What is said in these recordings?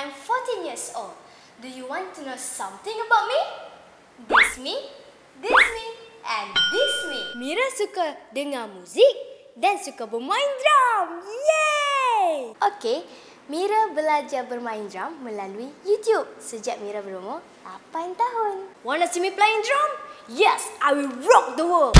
I'm 14 years old. Do you want to know something about me? This me, and this me. Mira suka dengar muzik dan suka bermain drum. Yeay! Okay, Mira belajar bermain drum melalui YouTube sejak Mira berumur 8 tahun. Wanna see me playing drum? Yes, I will rock the world.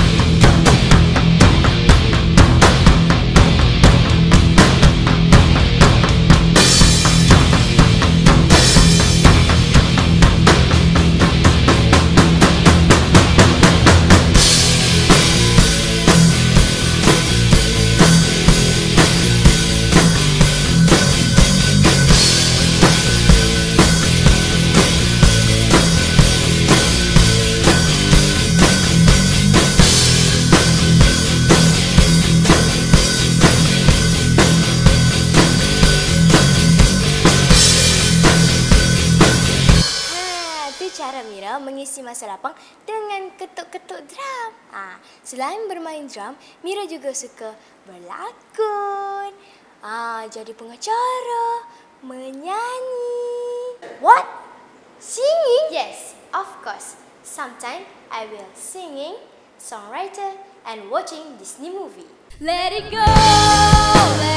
Cara Mira mengisi masa lapang dengan ketuk-ketuk drum. Selain bermain drum, Mira juga suka berlakon, jadi pengacara, menyanyi. What? Singing? Yes, of course. Sometimes I will singing, songwriter, and watching Disney movie. Let it go.